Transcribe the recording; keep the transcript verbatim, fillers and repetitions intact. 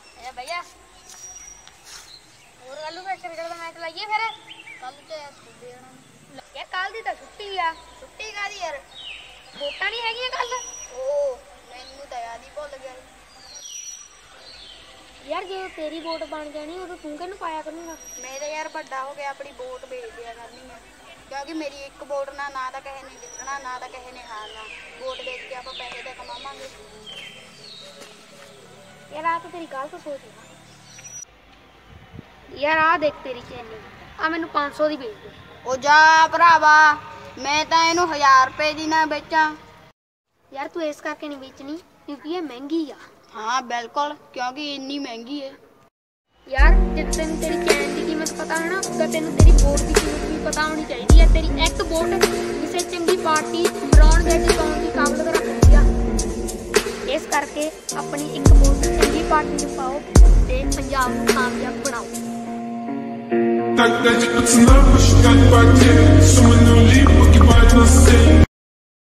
भैया और कल क्रिकेट का मैच लाइए फिर कल तो यार यार कल दी तो छुट्टी आ छुट्टी कादी यार वोटां नहीं हैगियां कल ओ मैनू तो याद ही भुल गया यार जो तेरी वोट बन जानी उदों तू किहनूं पाया करूंगा मैं तो यार बड़ा हो गया अपनी वोट भेज दिया करनी है क्योंकि मेरी एक वोट ना ना तो किसी ने जितना ना तो किसी ने हारना वोट बेच के आप पैसे तो कमावांगे यार आ तो तेरी गलत सोच है यार आ देख तेरी चैनी आ मैनू पाँच सौ दी बेच दे ओ जा भरावा मैं तो इनू हजार रुपए दी ना बेचा यार तू इस करके नहीं बेचनी क्योंकि ये महंगी आ हाँ बिल्कुल क्योंकि इन्नी महंगी है यार जब तेन तेरी चैन की कीमत पता है ना तो तेन तेरी वोट की कीमत भी पता होनी चाहिए तेरी एक वोट किसी चंगी पार्टी बनाउण दे जिताउण दी काबलियत रखदी आ इस करके अपनी एक वोट चंगी पार्टी नूं पाओ ते पंजाब नूं कामयाब बनाओ Так, дайте пацанам посчитать потери. Суммы нули, погибать на сцене.